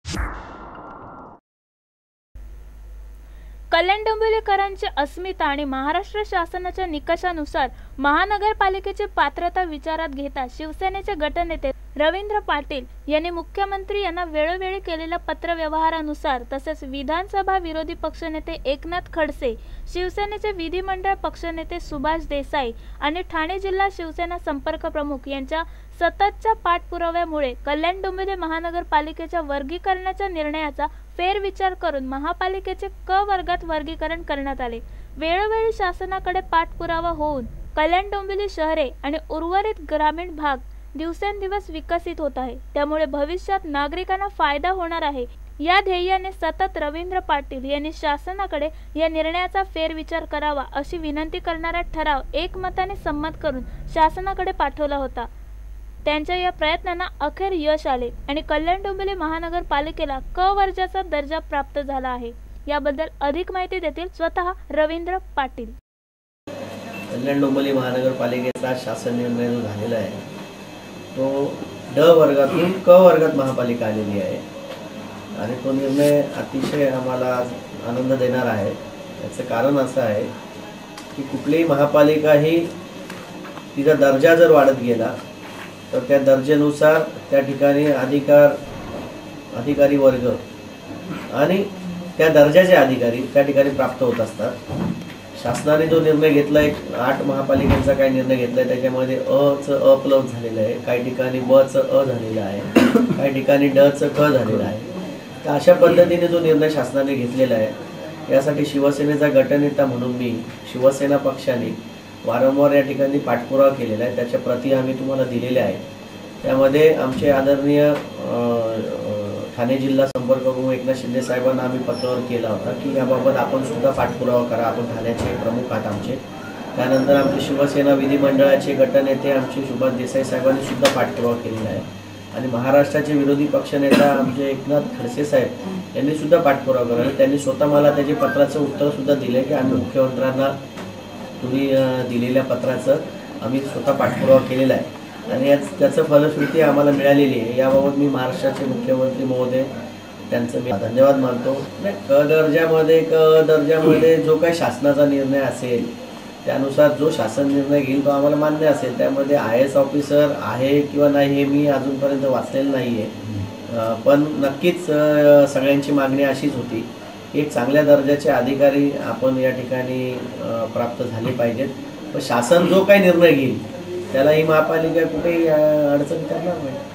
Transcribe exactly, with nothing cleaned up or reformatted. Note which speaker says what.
Speaker 1: कल्याण डोंबिवलीकरांची अस्मिता आणि महाराष्ट्र शासनाच्या निकषानुसार महानगरपालिकेची पात्रता विचारात घेता शिवसेनेचे गटनेते रवींद्र पाटील यांनी मुख्यमंत्री यांना वेळोवेळी केलेल्या पत्रव्यवहारानुसार तसेच विधानसभा विरोधी पक्षनेते एकनाथ खडसे, शिवसेनेचे विधिमंडळ पक्षनेते सुभाष देसाई आणि ठाणे जिल्हा शिवसेना संपर्क प्रमुख यांच्या सततच्या पाठपुराव्यामुळे कल्याण डोंबिवली महानगरपालिकेच्या वर्गीकरणाच्या निर्णयाचा फेरविचार करून महापालिकेचे क वर्गात वर्गीकरण करण्यात आले। वेळोवेळी शासनाकडे पाठपुरावा होऊन कल्याण डोंबिवली शहरे आणि उर्वरित ग्रामीण भाग दिवसेंदिवस विकसित होत आहे, त्यामुळे भविष्यात नागरिकांना फायदा होणार आहे। या ध्येयाने सतत रवींद्र पाटील यांनी शासनाकडे या निर्णयाचा फेरविचार करावा अशी विनंती करणारा ठराव एकमताने संमत करून शासनाकडे पाठवला होता। त्यांच्या या प्रयत्नांना अखेर यश आले आणि कल्याण डोंबिवली महानगरपालिकेला क वर्गाचा दर्जा प्राप्त झाला आहे। याबद्दल अधिक माहिती देतील स्वतः रवींद्र पाटील।
Speaker 2: कल्याण डोंबिवली महानगरपालिकेचा शासन निर्णय जो झालेला आहे तो ड वर्गातून क वर्गात महापालिका आलेली आहे आणि तो निर्णय अतिशय आम्हाला आनंद देणार आहे। याचं कारण असं आहे की कुठलीही महापालिका ही तिचा दर्जा जर वाढत गेला तर त्या दर्जेनुसार त्या ठिकाणी अधिकार अधिकारी वर्ग आणि त्या दर्जाचे अधिकारी त्या ठिकाणी प्राप्त होत असतात। शासनाने जो निर्णय घेतला एक आठ महापालिकांचा काय निर्णय घेतलाय त्याच्यामध्ये अ च अ प्लस झालेलं आहे, काही ठिकाणी ब च अ झालेलं आहे, काही ठिकाणी ड च क झालेलं आहे। तर अशा पद्धतीने जो निर्णय शासनाने घेतलेला आहे यासाठी शिवसेनेचा गटनेता म्हणून मी शिवसेना पक्षाने वारंवार या ठिकाणी पाठपुरावा केलेला आहे। त्याच्या प्रती आम्ही तुम्हाला दिलेल्या आहेत। त्यामध्ये आमचे आदरणीय ठाणे जिल्हा संपर्क प्रमुख एकनाथ शिंदे साहेबांना आम्ही पत्रावर केला होता की याबाबत आपण सुद्धा पाठपुरावा करा, आपण ठाण्याचे प्रमुख आहात आमचे। त्यानंतर आमचे शिवसेना विधिमंडळाचे गटनेते आमचे सुभाष देसाई साहेबांनी सुद्धा पाठपुरावा केलेला आहे आणि महाराष्ट्राचे विरोधी पक्षनेता आमचे एकनाथ खडसे साहेब यांनी सुद्धा पाठपुरावा केला। त्यांनी स्वतः मला त्याचे पत्राचं उत्तर सुद्धा दिले की आम्ही मुख्यमंत्र्यांना तुम्ही दिलेल्या पत्राचं आम्ही स्वतः पाठपुरावा केलेला आहे आणि याच त्याचं फलश्रुती आम्हाला मिळालेली आहे। याबाबत मी महाराष्ट्राचे मुख्यमंत्री महोदय त्यांचं मी धन्यवाद मानतो। क दर्जामध्ये क दर्जामध्ये जो काही शासनाचा निर्णय असेल त्यानुसार जो शासन निर्णय घेईल तो आम्हाला मान्य असेल। त्यामध्ये आय एस ऑफिसर आहे किंवा नाही हे मी अजूनपर्यंत वाचलेलं नाही आहे, पण नक्कीच सगळ्यांची मागणी अशीच होती की एक चांगल्या दर्जाचे अधिकारी आपण या ठिकाणी प्राप्त झाले पाहिजेत। पण शासन जो काही निर्णय घेईल त्याला ही महापालिका कुठेही अडचण करणार नाही।